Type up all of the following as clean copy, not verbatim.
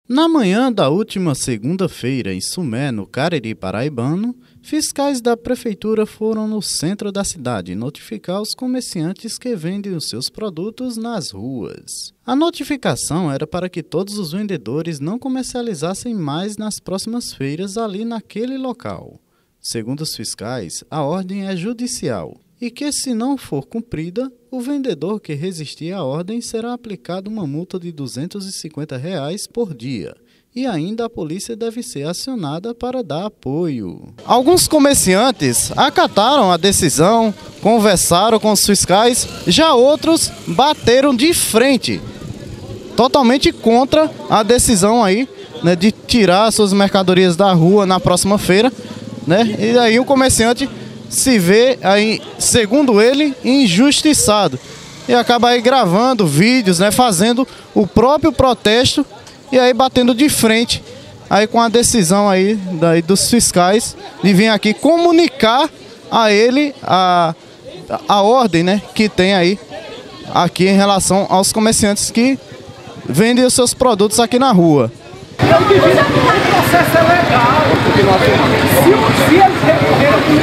Na manhã da última segunda-feira, em Sumé, no Cariri paraibano, fiscais da prefeitura foram no centro da cidade notificar os comerciantes que vendem os seus produtos nas ruas. A notificação era para que todos os vendedores não comercializassem mais nas próximas feiras ali naquele local. Segundo os fiscais, a ordem é judicial e que, se não for cumprida, o vendedor que resistir à ordem será aplicado uma multa de R$ 250 por dia. E ainda a polícia deve ser acionada para dar apoio. Alguns comerciantes acataram a decisão, conversaram com os fiscais, já outros bateram de frente, totalmente contra a decisão aí, né, de tirar suas mercadorias da rua na próxima feira, né? E aí o comerciante se vê aí, segundo ele, injustiçado e acaba aí gravando vídeos, né, fazendo o próprio protesto e aí batendo de frente aí com a decisão aí dos fiscais de vir aqui comunicar a ele a ordem, né, que tem aí aqui em relação aos comerciantes que vendem os seus produtos aqui na rua. Eu divido que o processo é legal. Se eles recorreram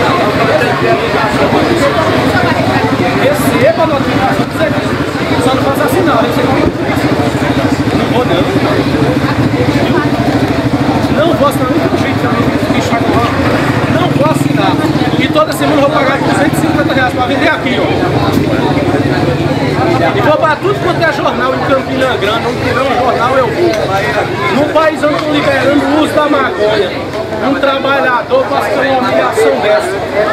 receba a notificação do serviço. Só não faz assinar. Não vou não. Não vou assinar muito jeito também. Não vou assinar. E toda semana eu vou pagar R$ 250 para vender aqui, ó. E vou para tudo quanto é jornal em Campina Grande, onde tiver um jornal eu vou. No país onde estão liberando o uso da maconha, um trabalhador passa uma humilhação dessa.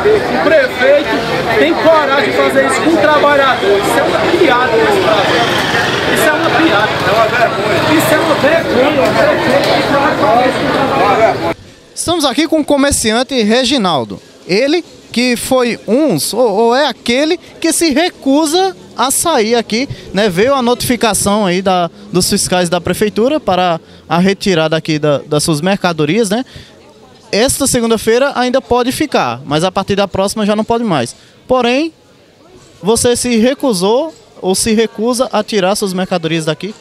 O prefeito tem coragem de fazer isso com um trabalhador. Isso é uma piada nesse Brasil. Isso é uma piada. É uma vergonha. Isso é uma vergonha. O prefeito que vai fazer isso com um trabalhador. Estamos aqui com o comerciante Reginaldo. Ele que foi ou é aquele que se recusa a sair aqui, né? Veio a notificação aí dos fiscais da prefeitura para a retirada aqui das suas mercadorias, né? Esta segunda-feira ainda pode ficar, mas a partir da próxima já não pode mais. Porém, você se recusou ou se recusa a tirar suas mercadorias daqui?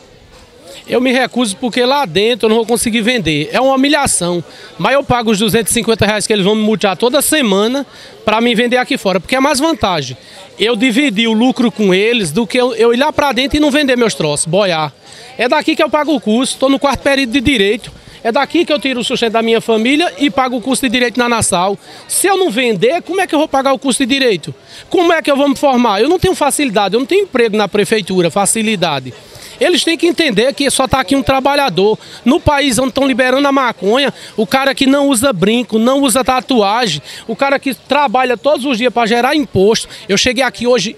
Eu me recuso porque lá dentro eu não vou conseguir vender. É uma humilhação. Mas eu pago os R$ 250 que eles vão me multar toda semana para me vender aqui fora. Porque é mais vantagem eu dividir o lucro com eles do que eu ir lá para dentro e não vender meus troços, boiar. É daqui que eu pago o custo, estou no quarto período de Direito. É daqui que eu tiro o sustento da minha família e pago o custo de Direito na Nassau. Se eu não vender, como é que eu vou pagar o custo de Direito? Como é que eu vou me formar? Eu não tenho facilidade, eu não tenho emprego na prefeitura, facilidade. Eles têm que entender que só está aqui um trabalhador. No país onde estão liberando a maconha, o cara que não usa brinco, não usa tatuagem, o cara que trabalha todos os dias para gerar imposto. Eu cheguei aqui hoje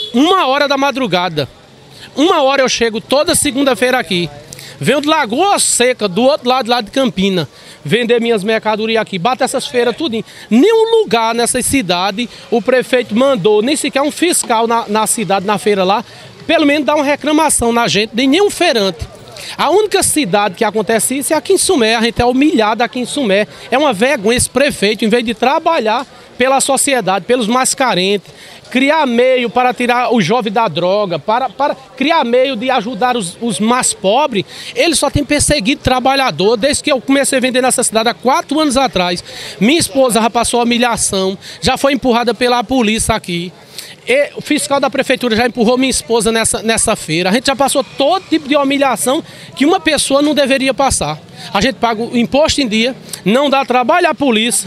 1h da madrugada. 1h eu chego toda segunda-feira aqui. Venho de Lagoa Seca, do outro lado lá de Campina, vender minhas mercadorias aqui. Bate essas feiras tudinho. Nenhum lugar nessa cidade o prefeito mandou, nem sequer um fiscal na cidade, na feira lá, pelo menos dar uma reclamação na gente, de nenhum feirante. A única cidade que acontece isso é aqui em Sumé, a gente é humilhado aqui em Sumé. É uma vergonha esse prefeito, em vez de trabalhar pela sociedade, pelos mais carentes, criar meio para tirar o jovem da droga, para criar meio de ajudar os mais pobres, ele só tem perseguido trabalhador desde que eu comecei a vender nessa cidade há 4 anos atrás. Minha esposa já passou humilhação, já foi empurrada pela polícia aqui. E o fiscal da prefeitura já empurrou minha esposa nessa feira. A gente já passou todo tipo de humilhação que uma pessoa não deveria passar. A gente paga o imposto em dia, não dá trabalho à polícia,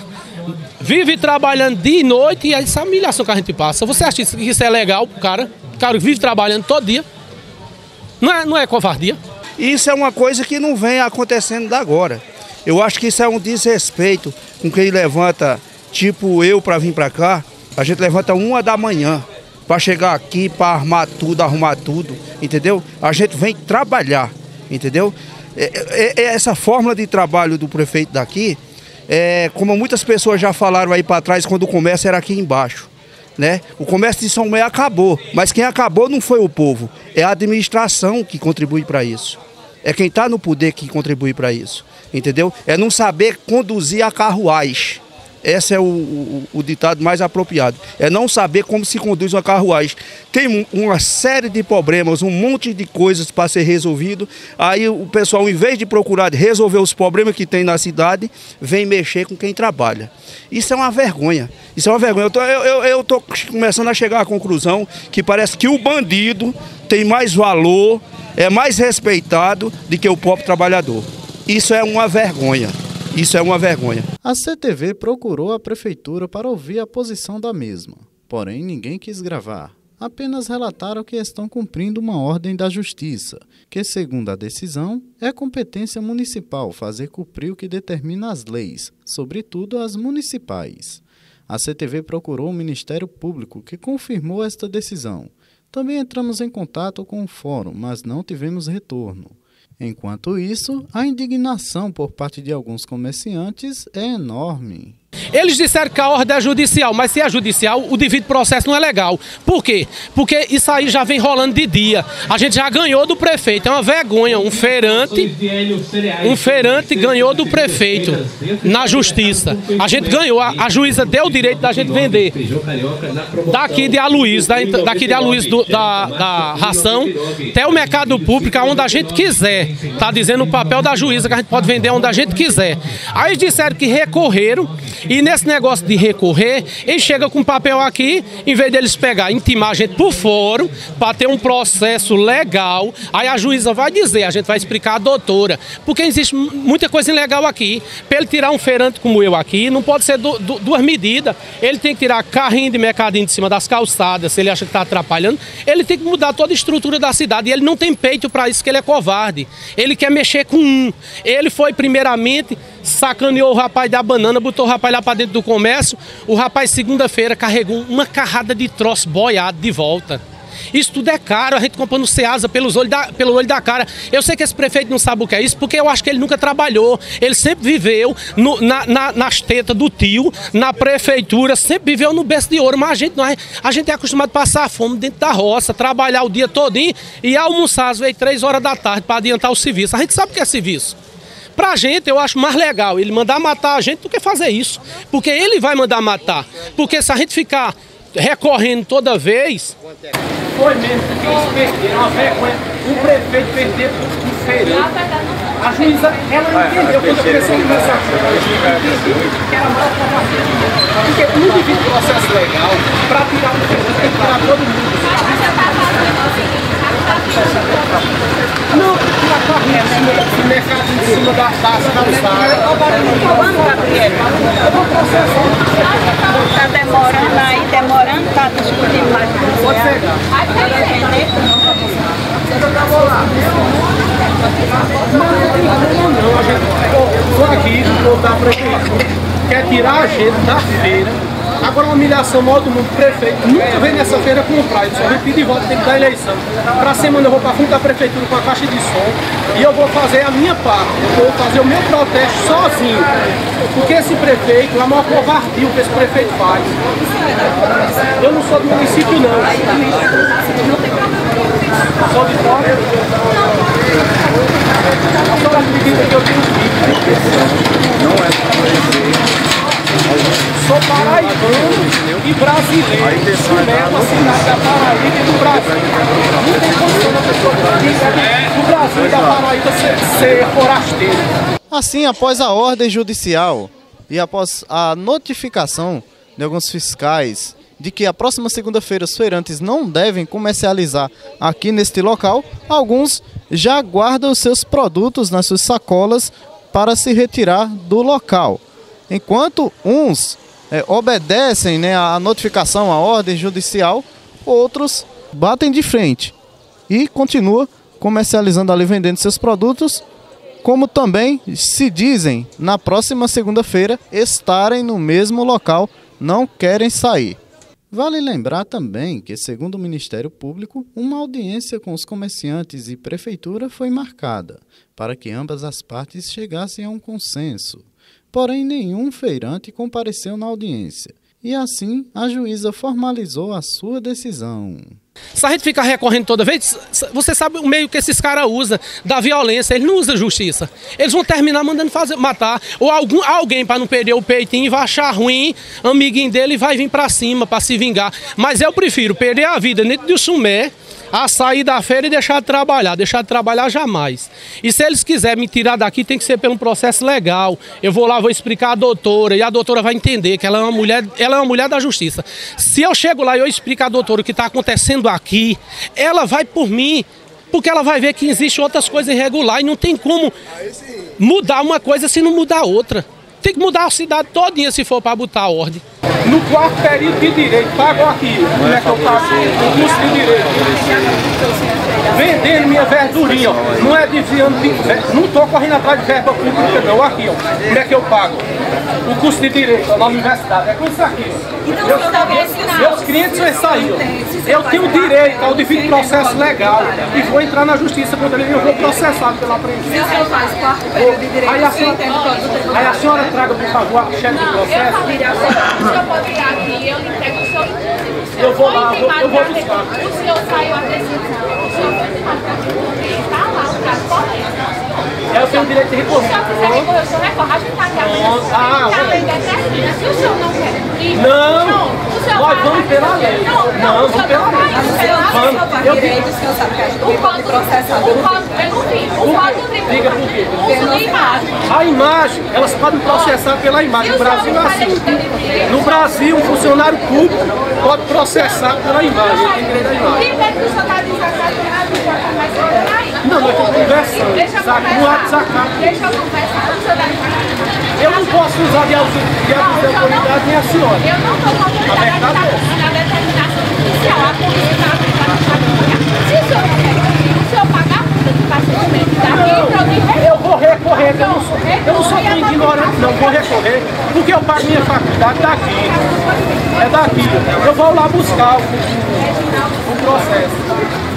vive trabalhando dia e noite e essa humilhação que a gente passa. Você acha que isso é legal pro cara? O cara vive trabalhando todo dia. Não é covardia? Isso é uma coisa que não vem acontecendo da agora. Eu acho que isso é um desrespeito com quem levanta, tipo eu, para vir para cá. A gente levanta 1h da manhã para chegar aqui, para arrumar tudo, entendeu? A gente vem trabalhar, entendeu? Essa fórmula de trabalho do prefeito daqui, como muitas pessoas já falaram aí para trás, quando o comércio era aqui embaixo, né? O comércio de São Mé acabou, mas quem acabou não foi o povo, é a administração que contribui para isso. É quem está no poder que contribui para isso, entendeu? É não saber conduzir a carruagem. Esse é o ditado mais apropriado. É não saber como se conduz uma carruagem. Tem uma série de problemas, um monte de coisas para ser resolvido. Aí o pessoal, em vez de procurar resolver os problemas que tem na cidade, vem mexer com quem trabalha. Isso é uma vergonha. Isso é uma vergonha. Eu estou começando a chegar à conclusão que parece que o bandido tem mais valor, é mais respeitado do que o próprio trabalhador. Isso é uma vergonha. Isso é uma vergonha. A CTV procurou a prefeitura para ouvir a posição da mesma, porém ninguém quis gravar. Apenas relataram que estão cumprindo uma ordem da Justiça, que, segundo a decisão, é competência municipal fazer cumprir o que determina as leis, sobretudo as municipais. A CTV procurou o Ministério Público, que confirmou esta decisão. Também entramos em contato com o fórum, mas não tivemos retorno. Enquanto isso, a indignação por parte de alguns comerciantes é enorme. Eles disseram que a ordem é judicial, mas se é judicial, o devido processo não é legal. Por quê? Porque isso aí já vem rolando de dia. A gente já ganhou do prefeito, é uma vergonha. Um feirante ganhou do prefeito na justiça. A gente ganhou, a juíza deu o direito da gente vender. Daqui de Aloysio, da ração, até o mercado público, onde a gente quiser. Está dizendo o papel da juíza que a gente pode vender onde a gente quiser. Aí eles disseram que recorreram. E nesse negócio de recorrer, eles chegam com papel aqui, em vez deles pegar, intimar a gente por fórum, para ter um processo legal, aí a juíza vai dizer, a gente vai explicar à doutora, porque existe muita coisa ilegal aqui. Para ele tirar um feirante como eu aqui, não pode ser duas medidas. Ele tem que tirar carrinho de mercadinho de cima das calçadas, se ele acha que está atrapalhando. Ele tem que mudar toda a estrutura da cidade, e ele não tem peito para isso, que ele é covarde. Ele quer mexer com um. Ele foi primeiramente, sacaneou o rapaz da banana, botou o rapaz lá para dentro do comércio. O rapaz, segunda-feira, carregou uma carrada de troço boiado de volta. Isso tudo é caro, a gente compra no Ceasa pelo olho da cara. Eu sei que esse prefeito não sabe o que é isso, porque eu acho que ele nunca trabalhou. Ele sempre viveu nas tetas do tio, na prefeitura, sempre viveu no berço de ouro. Mas a gente é acostumado a passar fome dentro da roça, trabalhar o dia todinho e almoçar às vezes 3 horas da tarde para adiantar o serviço. A gente sabe o que é serviço. Pra gente, eu acho mais legal ele mandar matar a gente do que fazer isso. Porque ele vai mandar matar. Porque se a gente ficar recorrendo toda vez... Foi mesmo, porque eles perderam, uma vergonha. O prefeito perdeu o feirante. A juíza, ela entendeu quando eu comecei a conversar com ela. Que era mal para porque não devia processo legal para tirar o feirante, tem que tirar todo mundo. Não, tirar carrinho, mercado em cima da calçada. Tá demorando aí, tá discutindo mais. Pode pegar. Não, a gente estou aqui, vou dar para quer tirar a gente da feira. Agora uma humilhação maior do mundo, prefeito nunca vem nessa feira comprar, ele só vem pedir voto, tem que dar eleição. Pra semana eu vou pra frente da prefeitura com a caixa de som e eu vou fazer a minha parte, eu vou fazer o meu protesto sozinho. Porque esse prefeito é a maior covardia que esse prefeito faz. Eu não sou do município não. Sou de fora. A senhora acredita que eu tenho filho? Não é. Sou paraibano e brasileiro. Isso mesmo, a cidade da Paraíba e do Brasil. Não tem condição da pessoa do Brasil e da Paraíba ser forasteiro. Assim, após a ordem judicial e após a notificação de alguns fiscais de que a próxima segunda-feira os feirantes não devem comercializar aqui neste local, alguns já guardam os seus produtos nas suas sacolas para se retirar do local. Enquanto uns obedecem, né, à notificação, à ordem judicial, outros batem de frente e continuam comercializando ali, vendendo seus produtos, como também se dizem na próxima segunda-feira estarem no mesmo local, não querem sair. Vale lembrar também que, segundo o Ministério Público, uma audiência com os comerciantes e prefeitura foi marcada para que ambas as partes chegassem a um consenso. Porém, nenhum feirante compareceu na audiência, e assim a juíza formalizou a sua decisão. Se a gente ficar recorrendo toda vez, você sabe o meio que esses caras usam da violência, eles não usam justiça. Eles vão terminar mandando matar. Ou alguém, para não perder o peitinho, vai achar ruim, amiguinho dele, vai vir para cima para se vingar. Mas eu prefiro perder a vida dentro do Sumé, a sair da feira e deixar de trabalhar jamais. E se eles quiserem me tirar daqui, tem que ser pelo processo legal. Eu vou lá, vou explicar à doutora, e a doutora vai entender que ela é uma mulher da justiça. Se eu chego lá e eu explico à doutora o que está acontecendo aqui, ela vai por mim, porque ela vai ver que existem outras coisas irregulares e não tem como mudar uma coisa se não mudar outra. Tem que mudar a cidade todinha se for para botar a ordem. No quarto período de direito, pagou aqui, como é que eu pago? O curso de direito. Vendendo minha verdurinha, ó. Não é desviando de verba, não estou correndo atrás de verba pública não, aqui, ó. Como é que eu pago? O curso de direito, ó, na universidade, é com isso aqui, ó. Meus clientes vão sair, ó. Eu tenho direito ao devido processo legal e vou entrar na justiça contra ele e eu vou processar pela apreensão. Aí a senhora traga, por favor, a chefe de processo. O senhor pode ir aqui, eu lhe entrego o senhor. Eu vou lá, eu vou buscar. O senhor saiu a decisão, o senhor foi intimado para recorrer, está lá o caso correto. Eu tenho o direito de recorrer. Se o senhor quiser recorrer, o senhor recorre, a gente está aqui apenas. A lei determina. Se o senhor não quer ir, nós vamos pela lei. Não, vamos pela lei. Eu direito, o senhor sabe que a gente pode processar. O código eu não vi. O código de Diga por quê? uso de imagem. A imagem, elas podem processar pela imagem. No Brasil é assim. No Brasil, um funcionário público pode processar pela imagem. Ele tem direito à imagem. Primeiro que o senhor está desacato, Não, nós estamos conversando. Deixa eu Sabe, não há desacato. Deixa eu conversar. O senhor está Eu não posso usar de abuso de autoridade nem a senhora. Eu não estou com autoridade na determinação judicial. A polícia está aplicando. Se o senhor não quer, o senhor pagar a multa que está sendo metida aqui, eu vou recorrer, eu não sou tão ignorante, não, vou recorrer, porque eu pago minha faculdade daqui. É daqui. Eu vou lá buscar o processo.